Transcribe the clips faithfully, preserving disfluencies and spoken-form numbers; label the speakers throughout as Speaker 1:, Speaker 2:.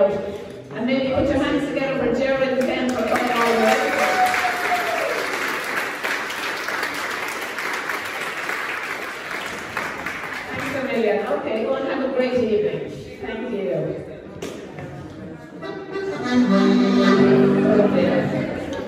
Speaker 1: out. And maybe put your hands together for Ger Ken for coming over. Thanks a million. Okay, go and have a great evening. Thank you. Okay.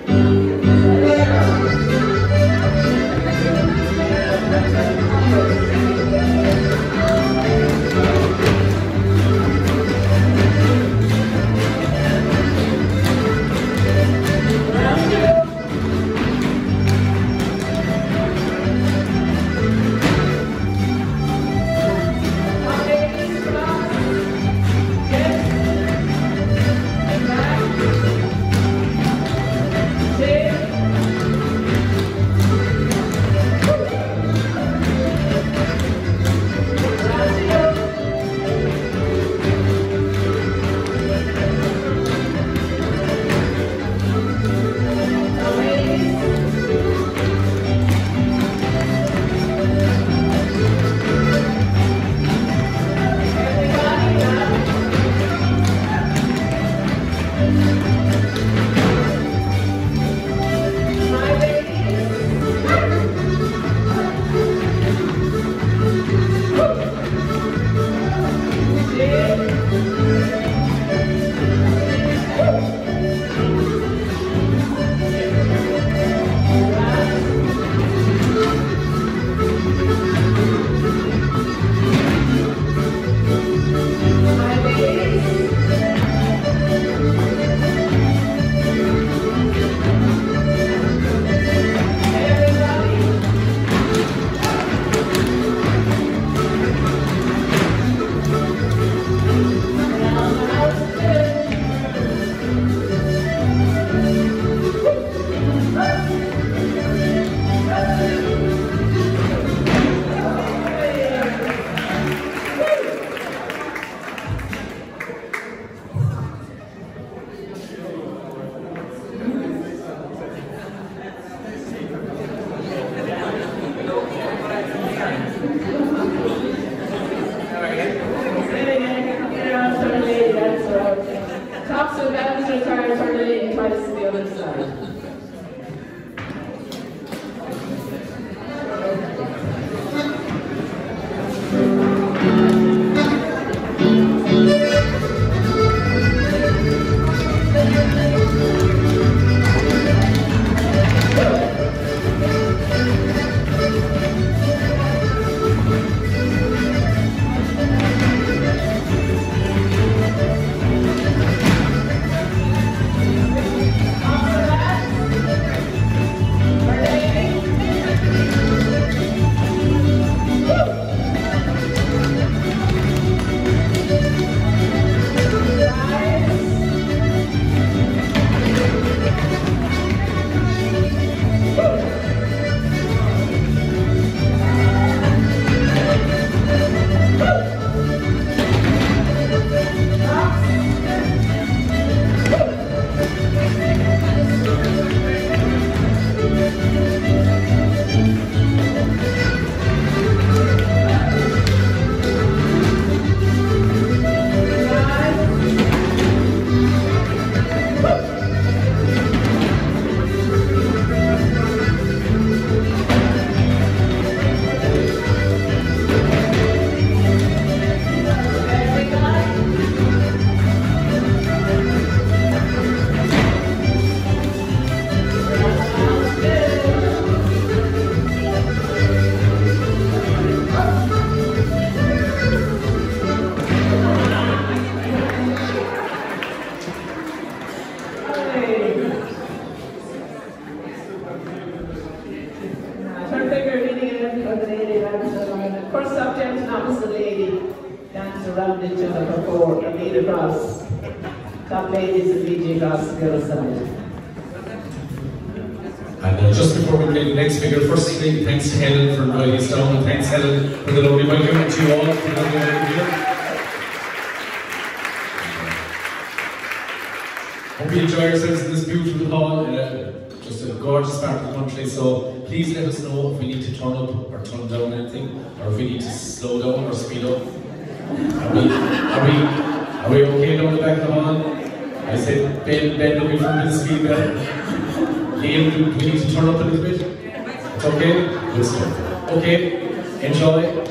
Speaker 2: And uh, just before we play the next figure, firstly, thanks to Helen for inviting us down, and thanks Helen for the lovely welcome to you all. Hope you enjoy yourselves in this beautiful hall. Uh, just a gorgeous part of the country, so please let us know if we need to turn up or turn down anything, or if we need to slow down or speed up. Are we, are we, are we okay down the back of the hall? Ben, Ben looking for a bit of speed there. Liam, do we need to turn up a little bit? It's okay? Good stuff. Okay, enjoy.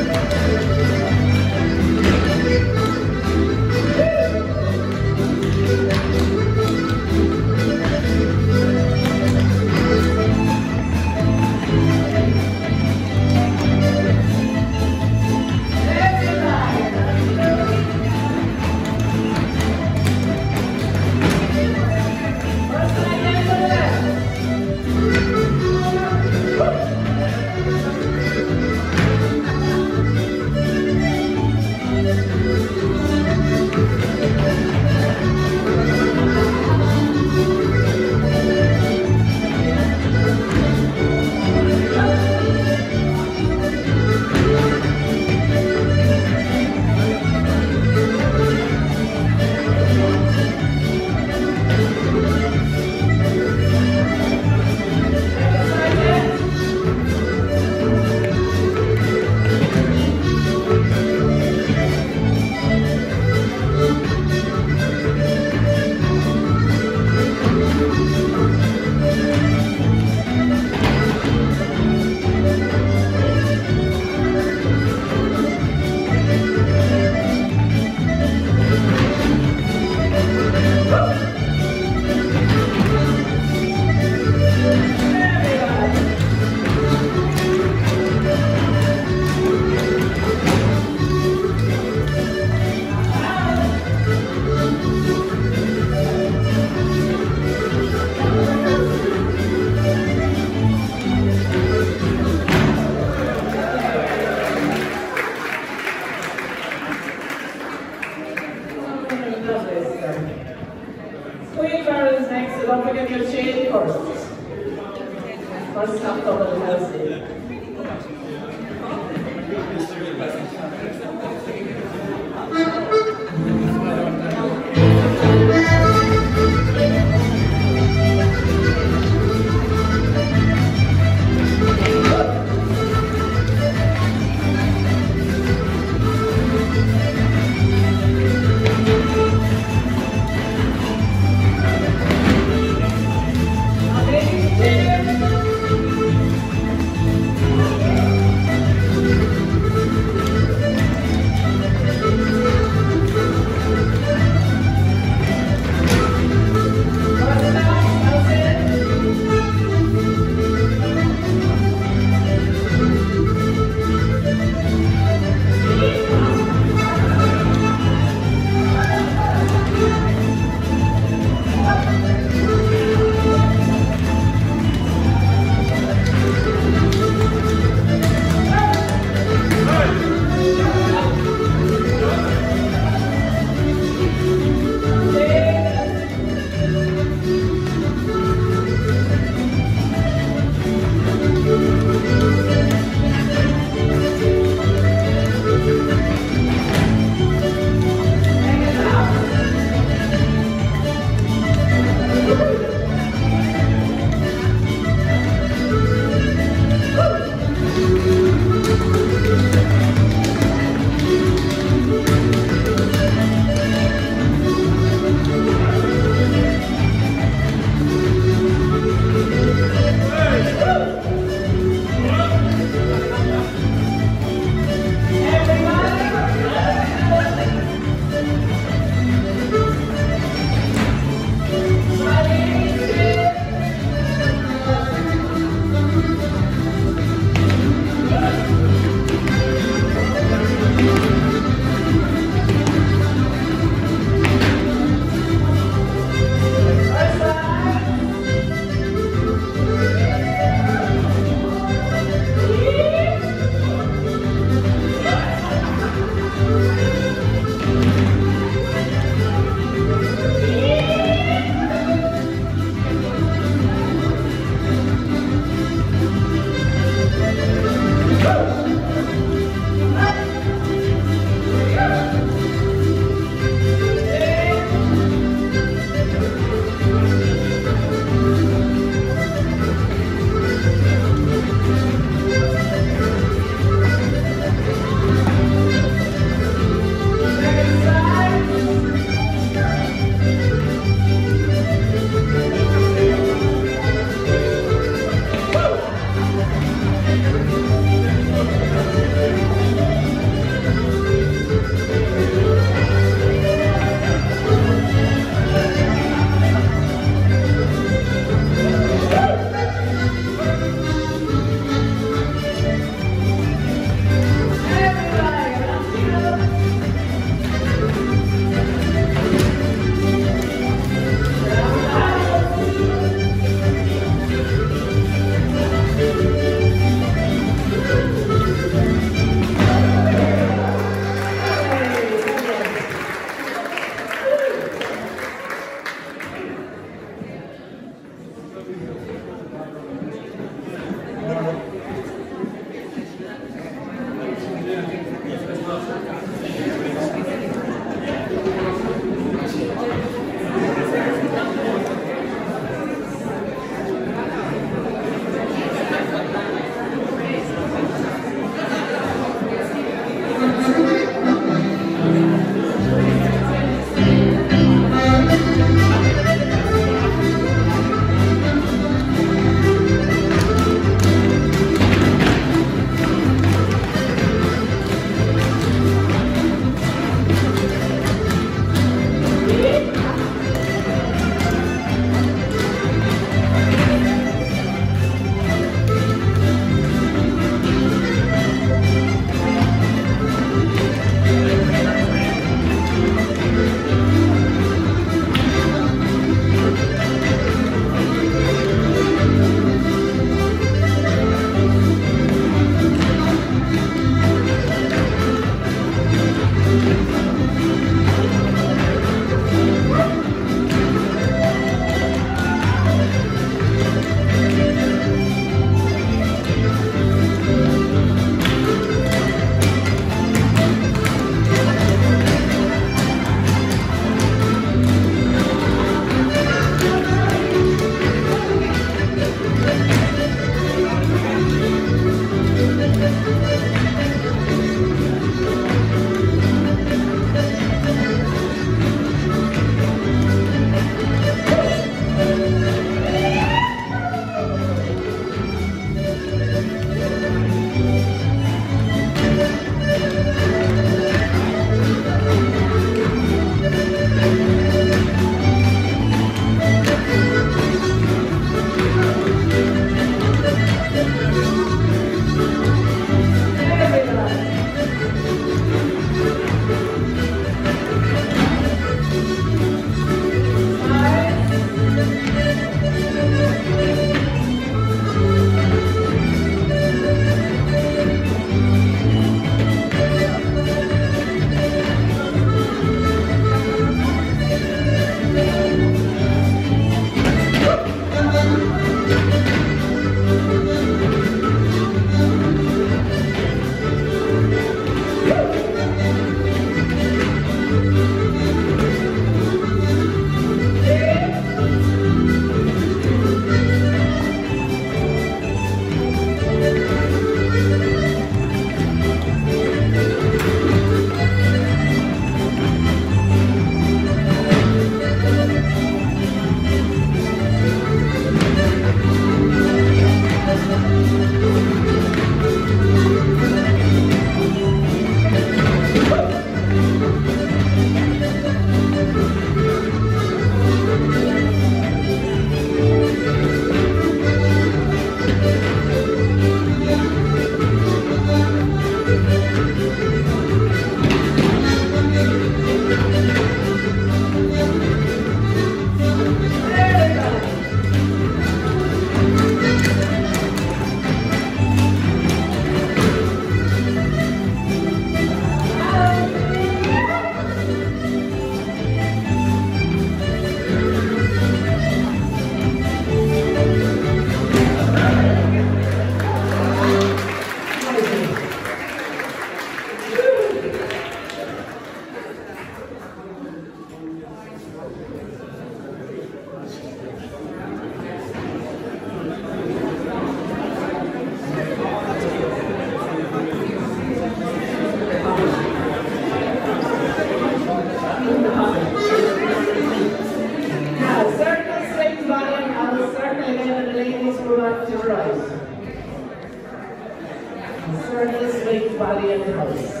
Speaker 1: everybody in the house.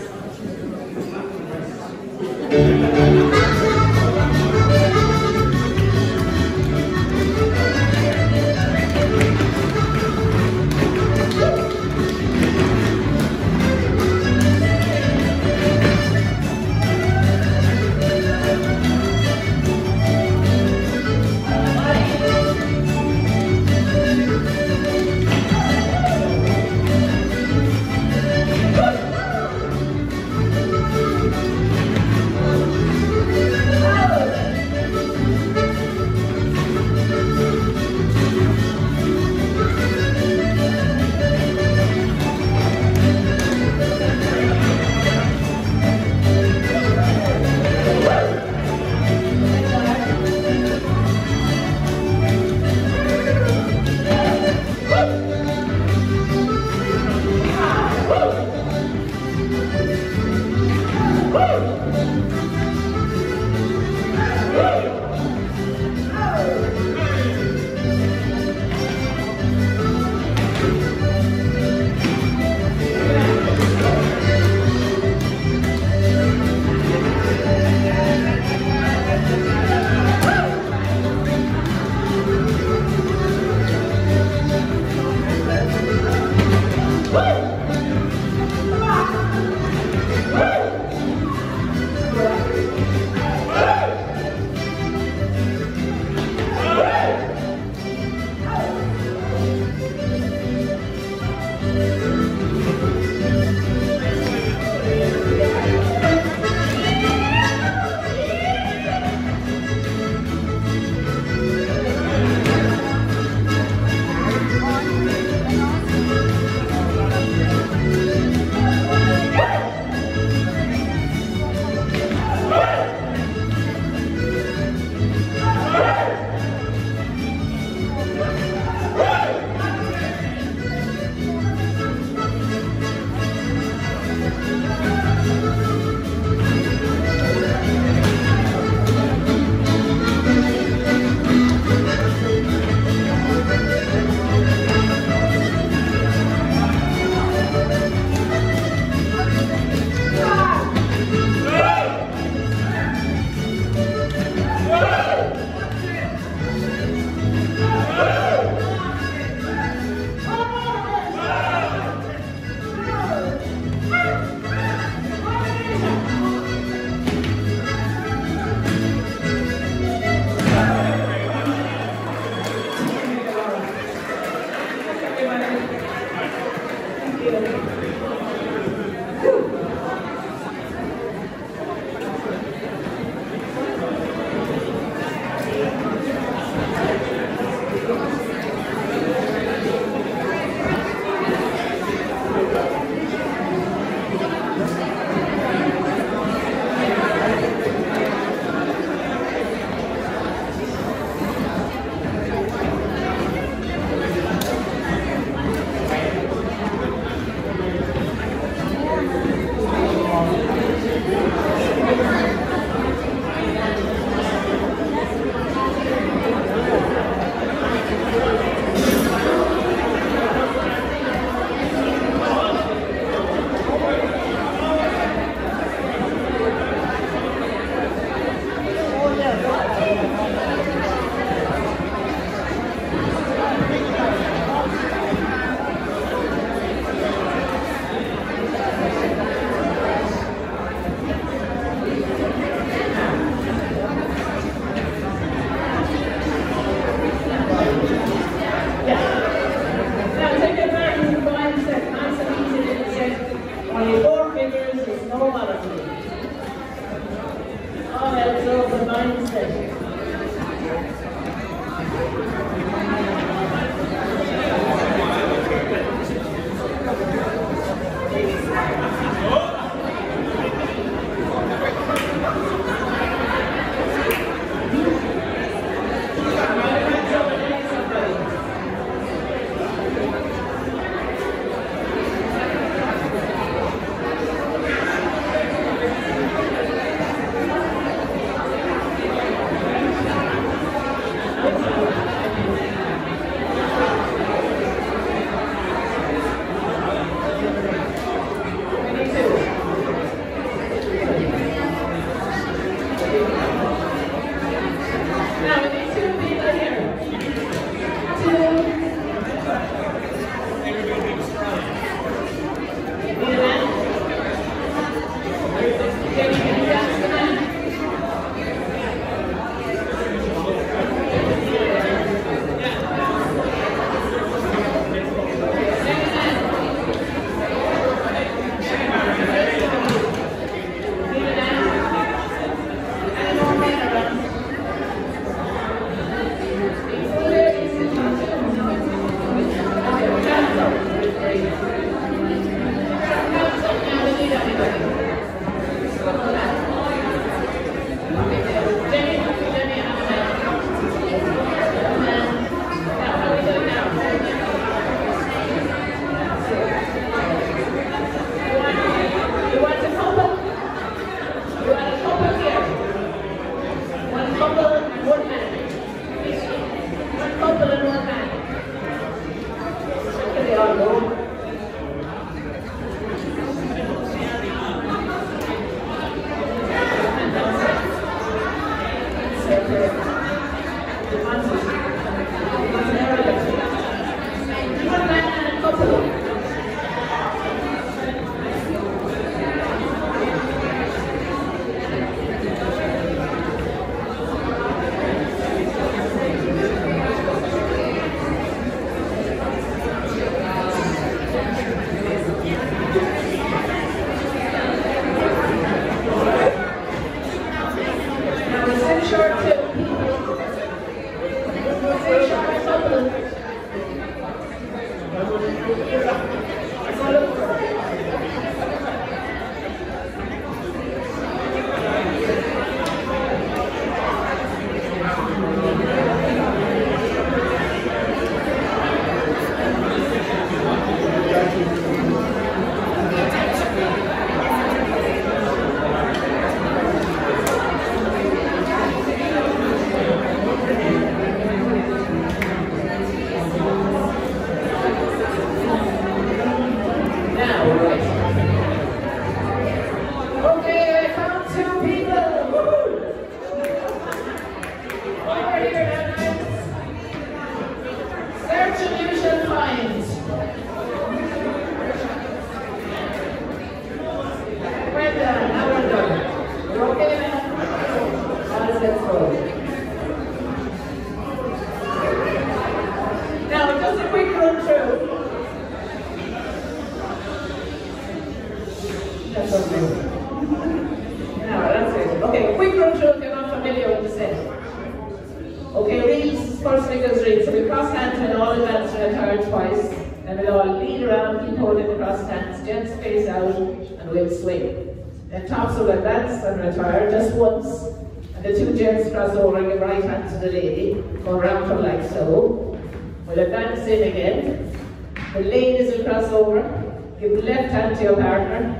Speaker 1: Retire just once, and the two gents cross over and give right hand to the lady, go around her like so. We'll advance in again. The ladies will cross over, give the left hand to your partner,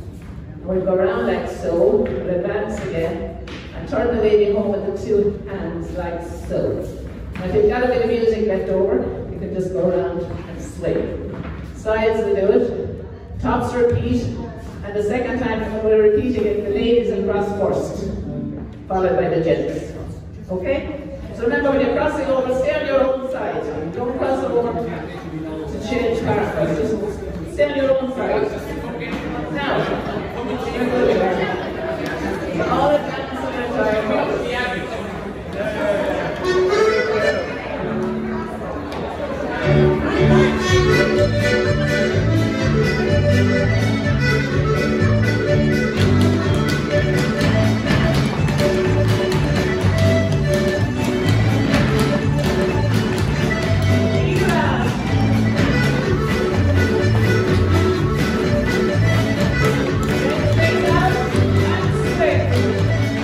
Speaker 1: and we'll go around like so. We'll advance again, and turn the lady home with the two hands like so. Now if you've got a bit of music left over, you can just go around and swing. Sides will do it, tops repeat. And the second time we're repeating it, the ladies will cross first, followed by the gents. Okay? So remember, when you're crossing over, stay on your own side. Don't cross over to change partners. Just stay on your own side. Now, all advance and retire. Now,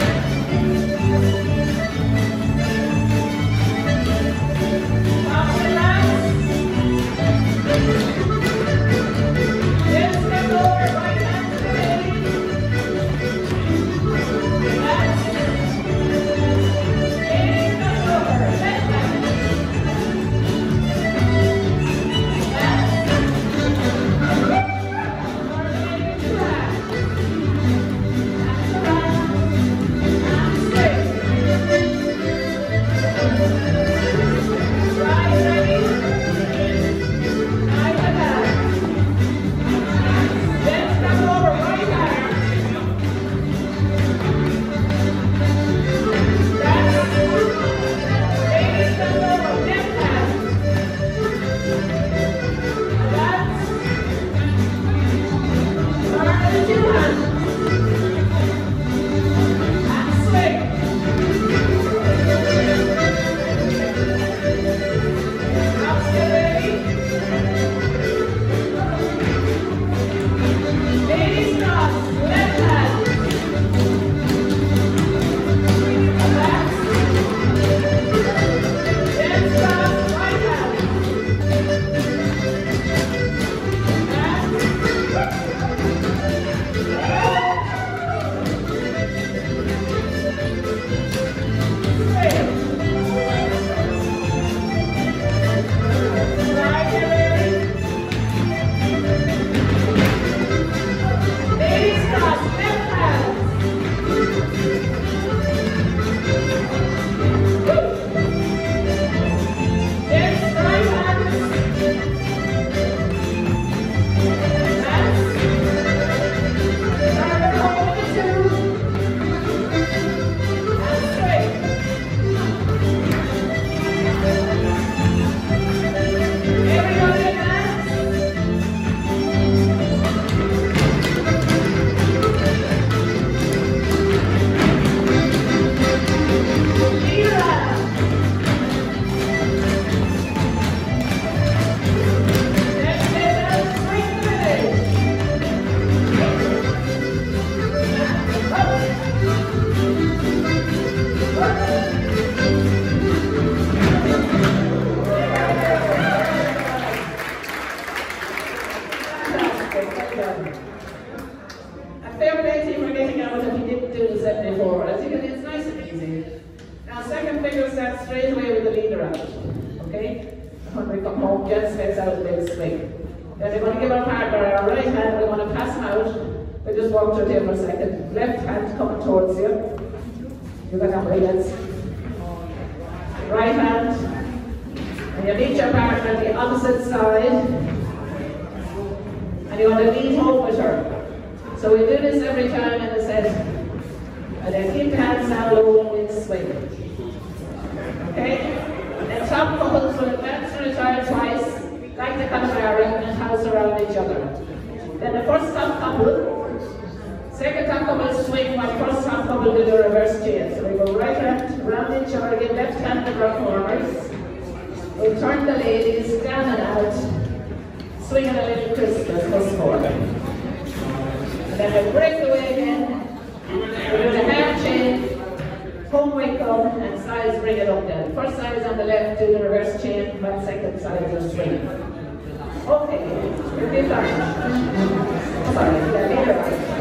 Speaker 1: start straight away with the leader out. Okay? When we come home, Jen steps out and then swing. Then we're going to give our partner our right hand, we're going to pass him out. We just walk through here for a second. Left hand coming towards you. You got how many hands? Right hand. And you meet your partner at the opposite side. And you want to lead home with her. So we do this every time in the set. And then keep the hands down low and we'll swing. Okay? And then top couples will advance and retire twice, like the Connemara, and house around each other. Then the first top couple, second top couple swing, while first top couple do the reverse chain. So we go right hand around each other again, left hand to our corners. We turn the ladies down and out, swinging a little Christmas once more. And then we break away again. We do the half chain, home we come, and sides bring it up then. First side is on the left, do the reverse chain, but second side is just swing. Okay, repeat that. Sorry, yeah, later.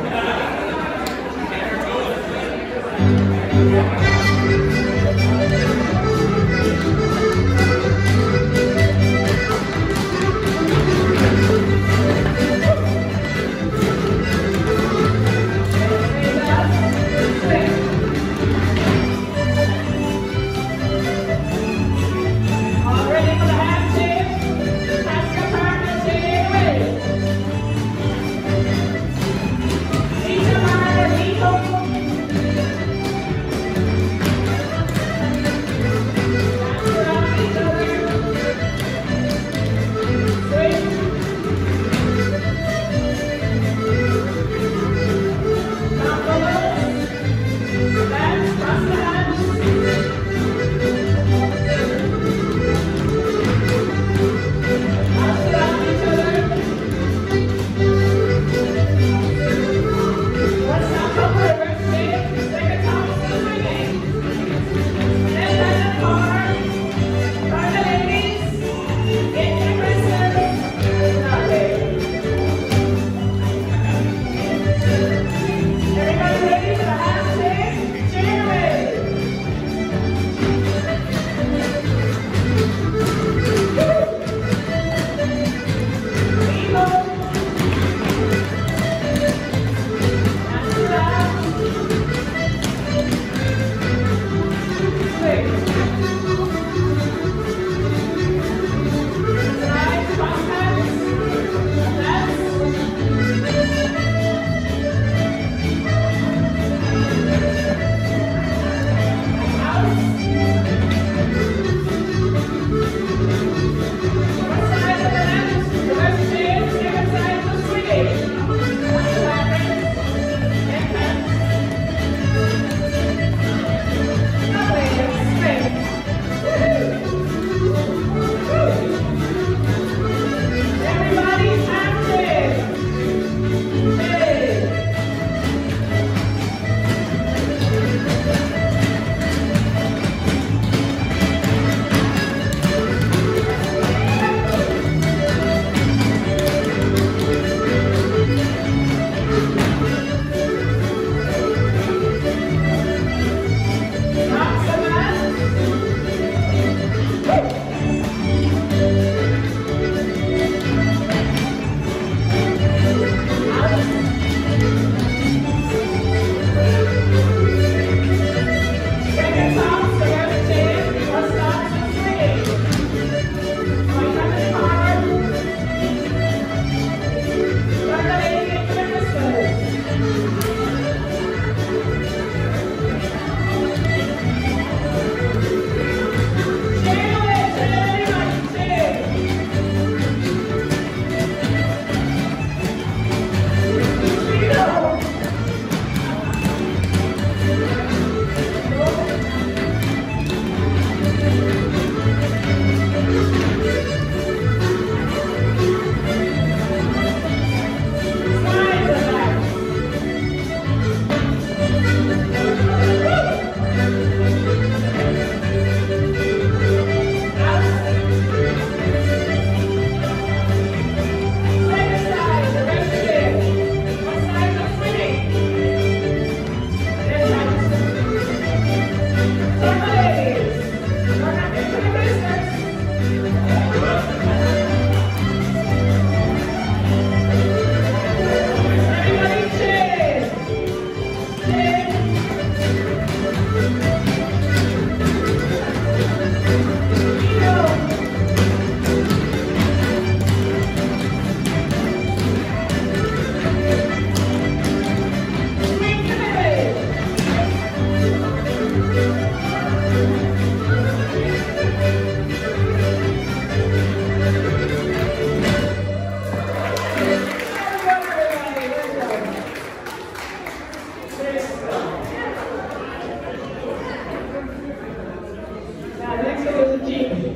Speaker 1: jig.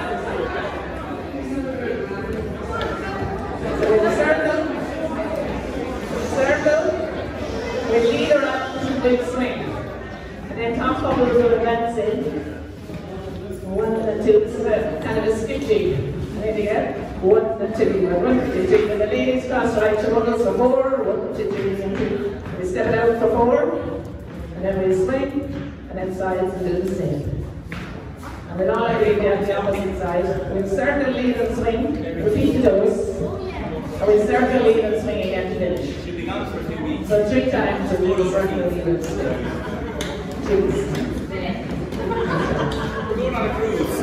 Speaker 1: So in a circle, circle, we lead around to big swing. And then top couples will advance in. One and two, this is a kind of a skip jig. And again, one and two, one and two, and the ladies cross right to runners for four, one, two, three, and two. We step it out for four, and then we swing, and then sides and do the same. And we'll all agree down the opposite side. We'll circle, lead and swing, repeat the toes, and we'll circle, lead and swing again to finish.
Speaker 3: Should be gone for a few weeks.
Speaker 1: So three times we'll do circle, lead and swing. Two.
Speaker 3: We're going on a cruise.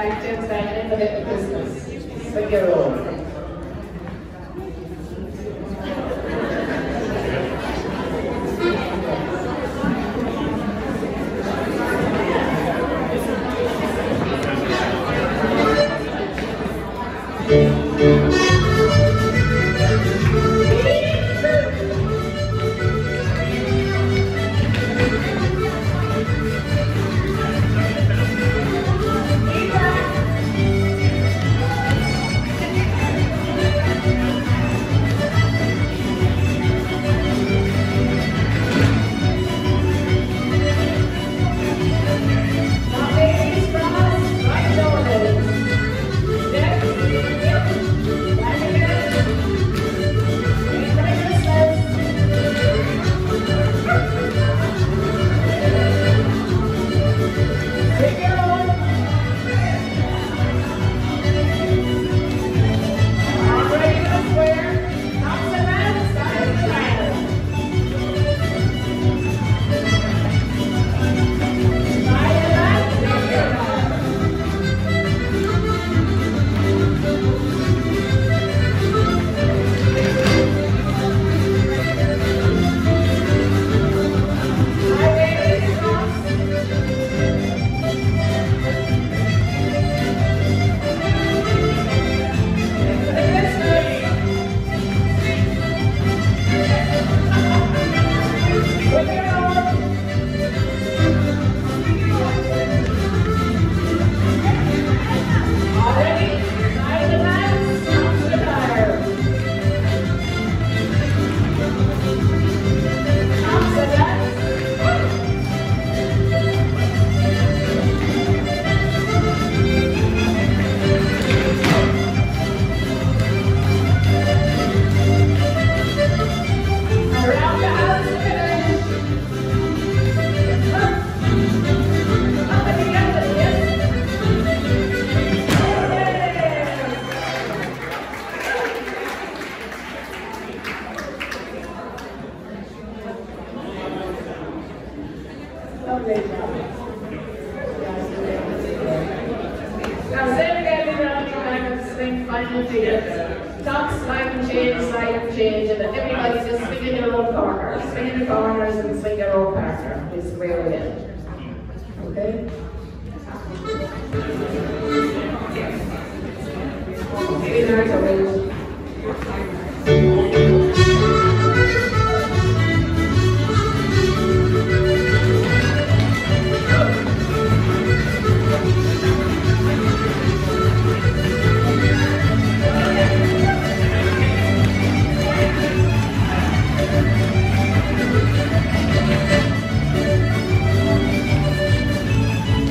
Speaker 1: back, Jen's back, and the bit of Christmas. Swing your own.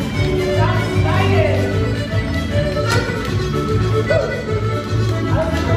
Speaker 1: Go!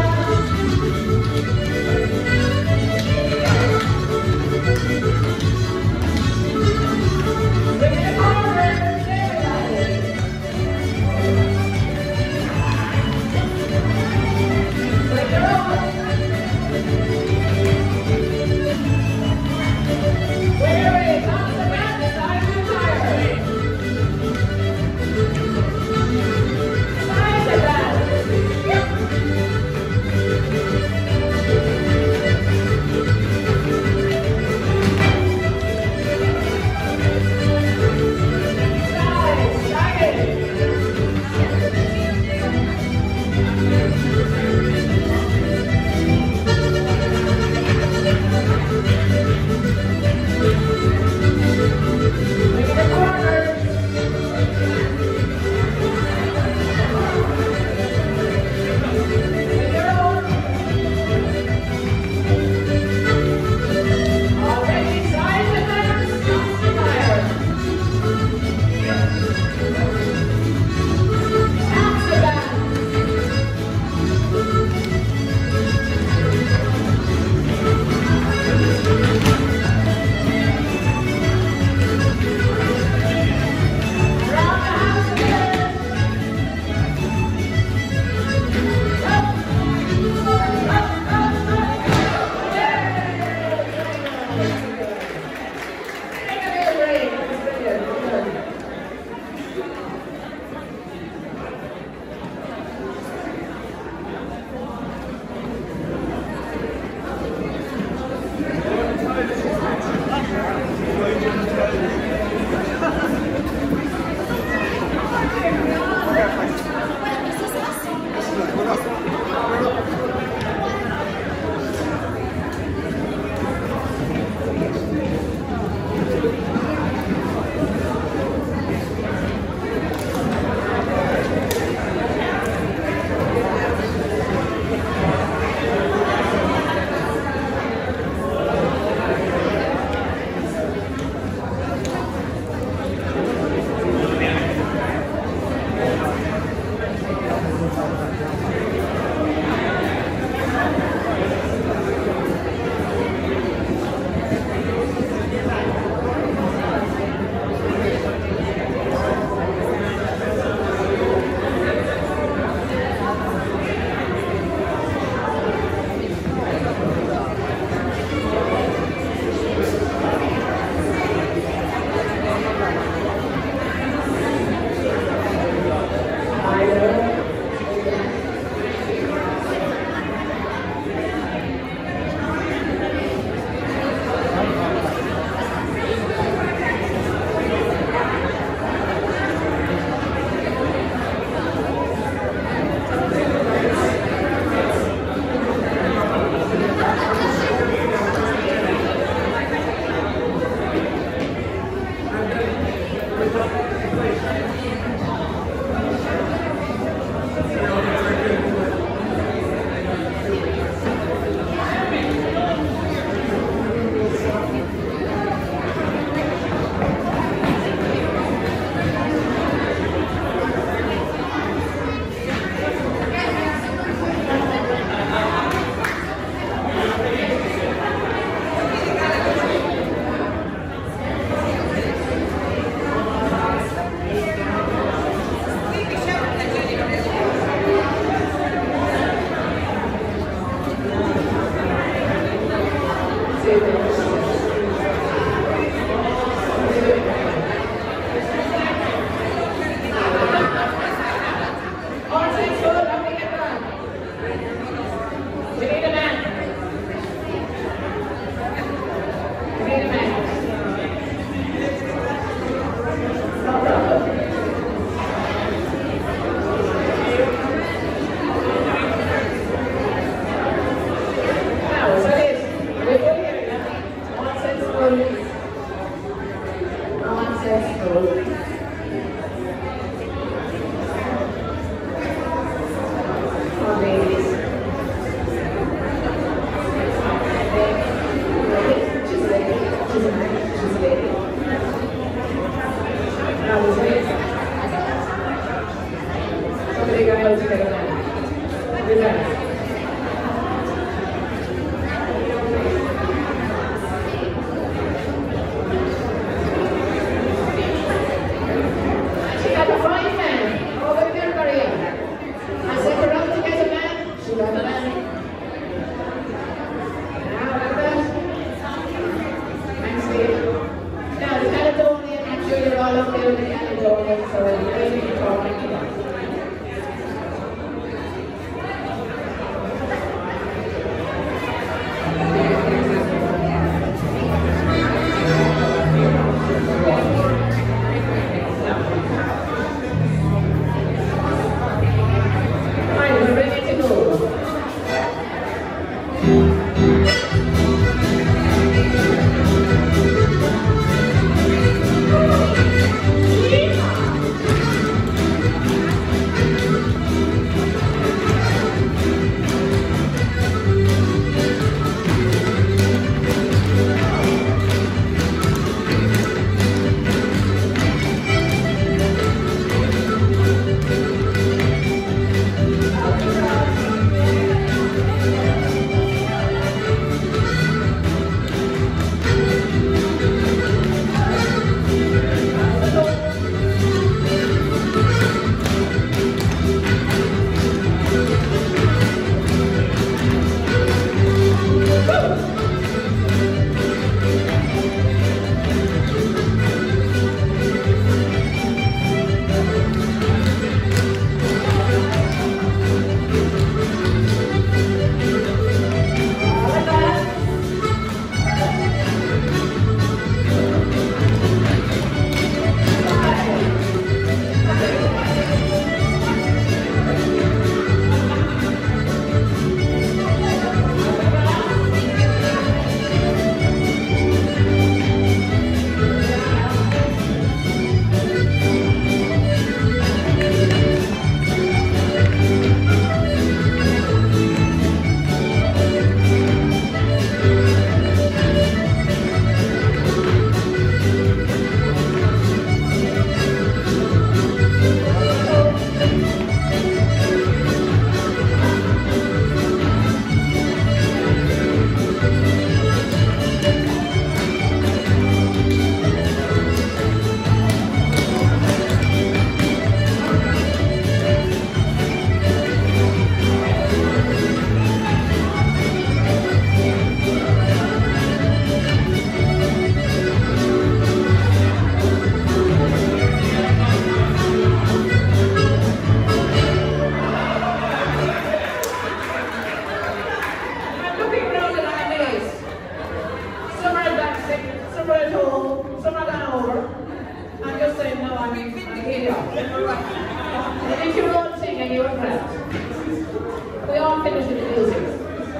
Speaker 1: home, some are gone over, and just saying, no, I'm, I'm here. And if you're all singing, you're proud. We all finish with the music.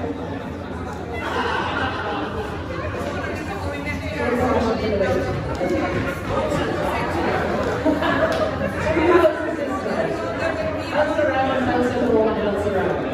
Speaker 1: House around, house at home, and house around.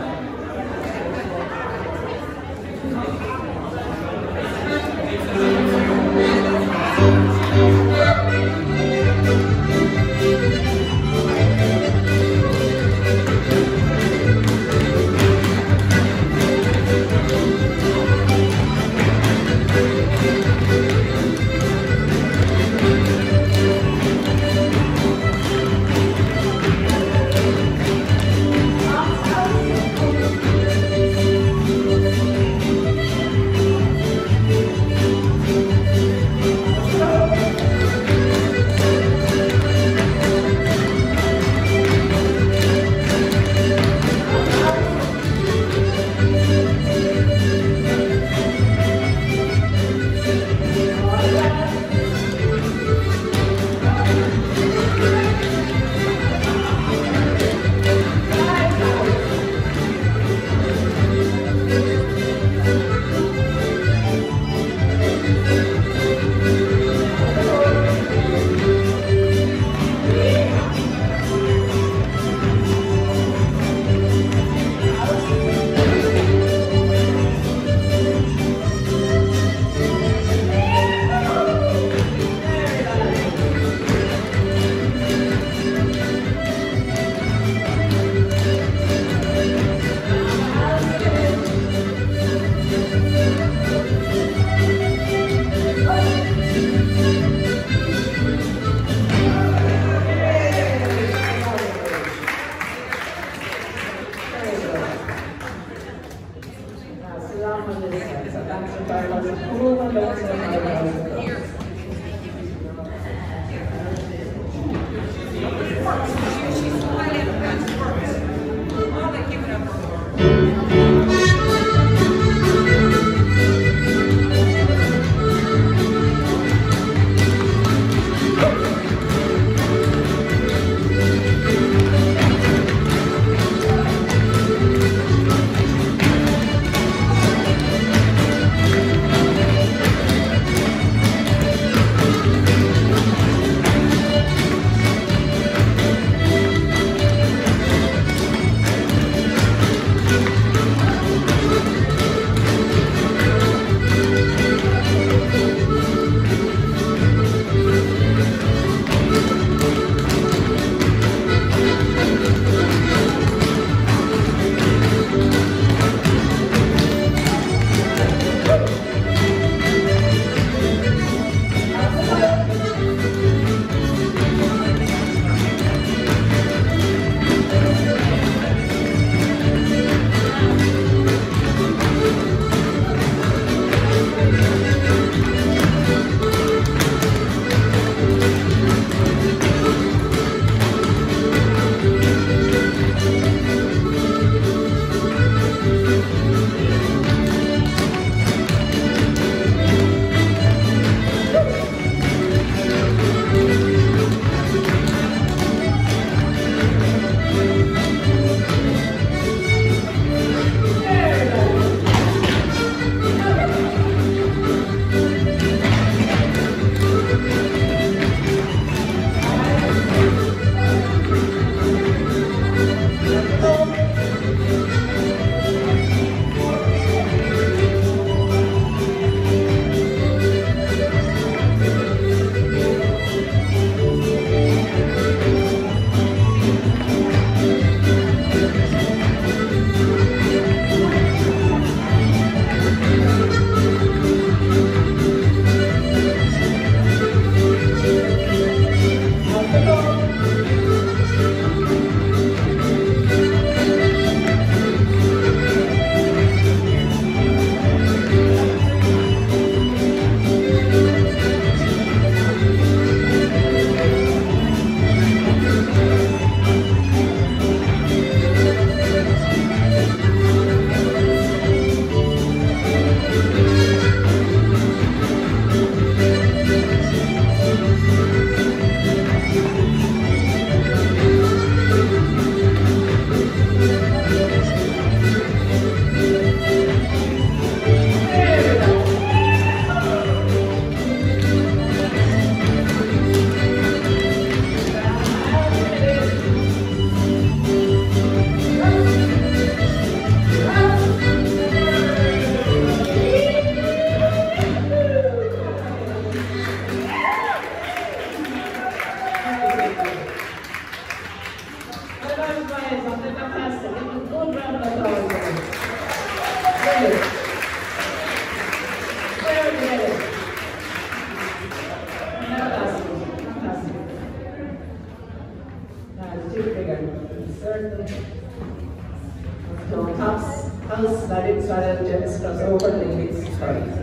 Speaker 1: certain no, tops, house, married, straddle, gents, crossover, ladies, sorry.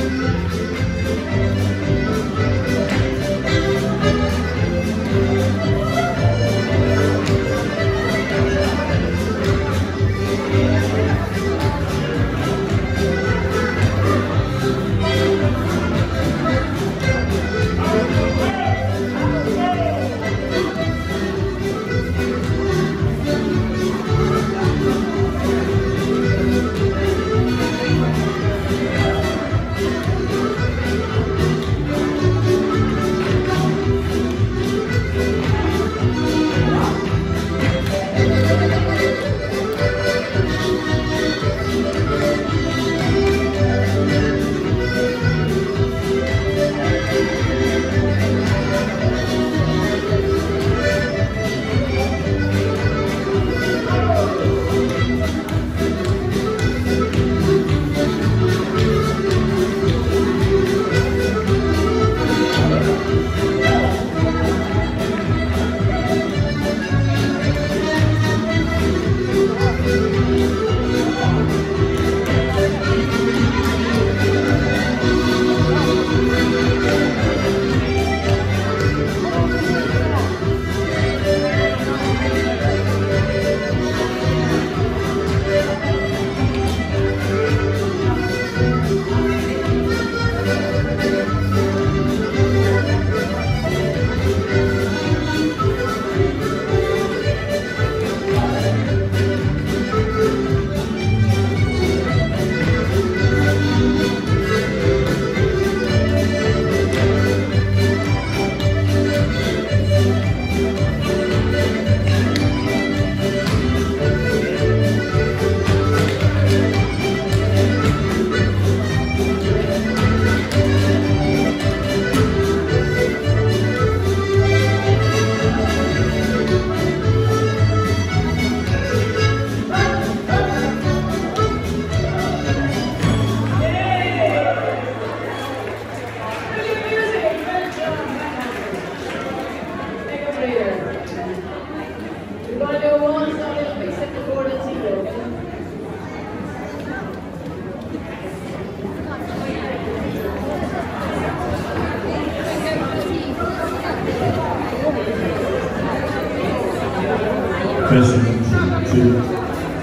Speaker 4: President to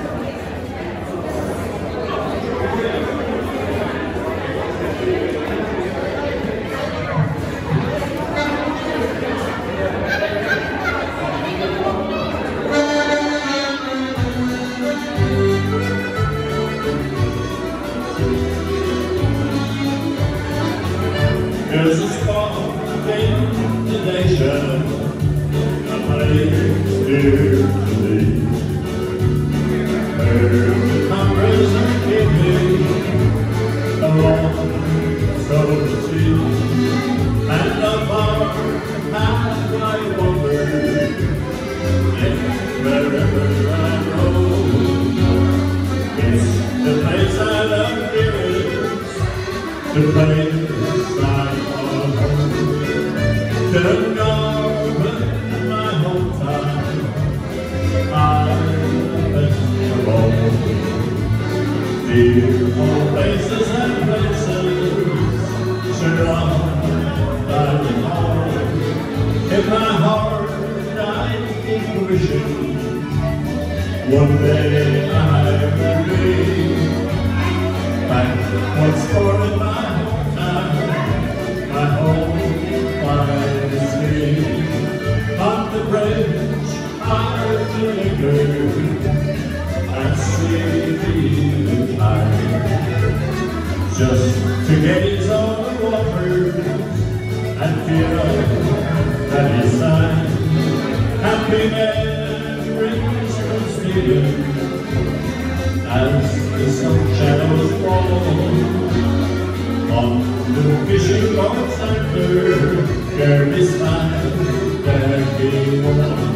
Speaker 4: There's a spot in the nation, a place dear to thee, where the Congress and King along the sea, and afar have I wandered, yet wherever I roam, it's the place I love dearest, the place I the garden, my hometown, I best of all. Dear old places and places, surround by them all. In my heart I keep wishing, one day I will be back once more in my hometown, my home. On the bridge I linger and see the evening tide, just to gaze on the waters and feel that inside happy memories come stealing as the sun shadows fall on the fishing boats anchor. There is time, there be one.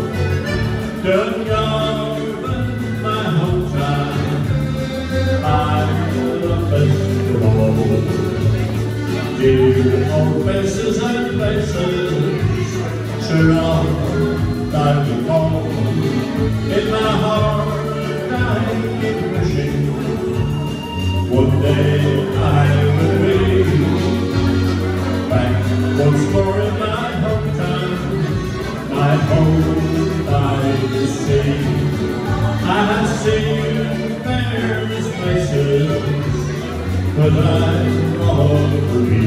Speaker 4: Dungarvan, my hometown, I love best of all. Dear old places and places, surround by the wall. In my heart I keep wishing, one day I will be I'm all for me.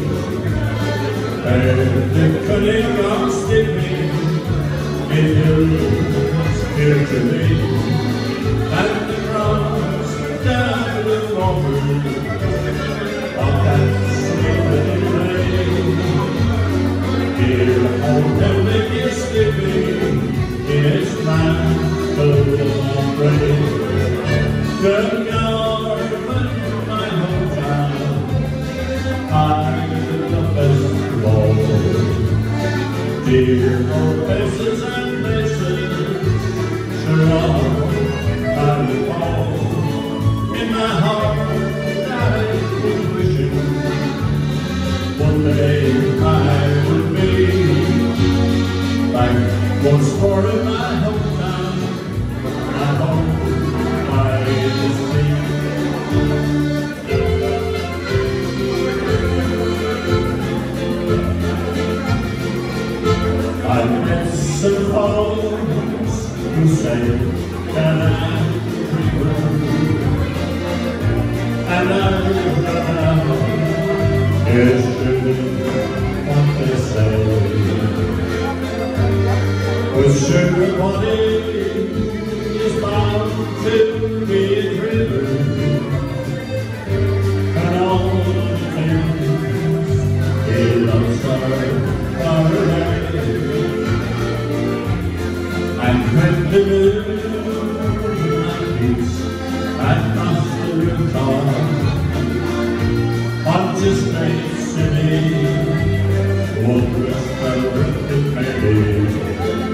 Speaker 4: And the cunning of sleeping in hills here to me, and the cross down the Waterford of that sleeping rain. Here home heaven is sleeping in its mantle of rain. The garment of my hometown, I love best of all. Dear old places and places, surround by the wall. In my heart, I was wishing one day I would be like once more in my hometown, my home. I met some folks who say that I'm free, and I run out, it's true what they say. With sugar money is bound to be a river, and all the things he loves are far away. And when the moonlight beats across the Rubicon on this great city, wondrous velvet it may be,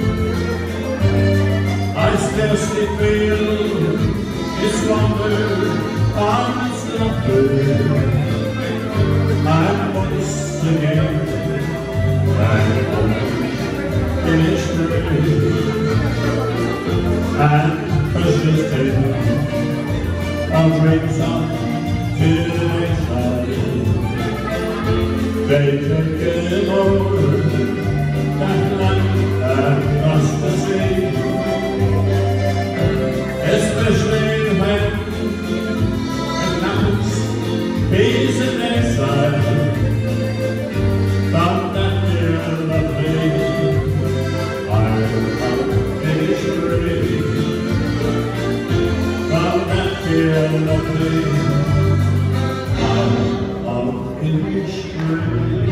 Speaker 4: I scarcely feel its wonder on its laughter. I'm once again back home in history, and precious tales of dreams of civilization. They take it over that land across the sea, especially when it happens he's in exile from that dear lovely isle of history, from that dear lovely isle of history.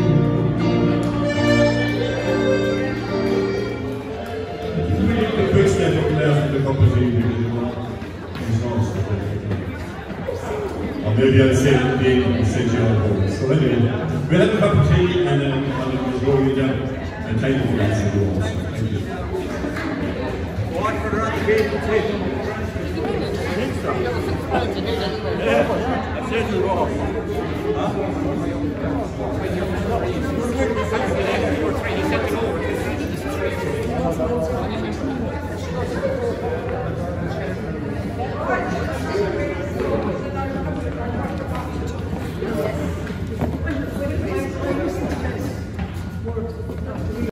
Speaker 4: A quick step up there for the company. Or maybe I'll say it again and send you on board. So anyway, we'll have a cup of tea and then I'll just roll you down. And thank you for that, you also. Thank you.
Speaker 3: Waterford are the people taking the I think so. Yeah, I said you're off.